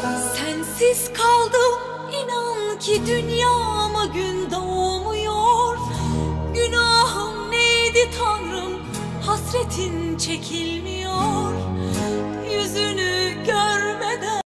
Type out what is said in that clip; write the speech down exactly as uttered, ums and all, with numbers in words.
Sensiz kaldım, inan ki dünyama gün doğmuyor. Günahım neydi Tanrım, hasretin çekilmiyor.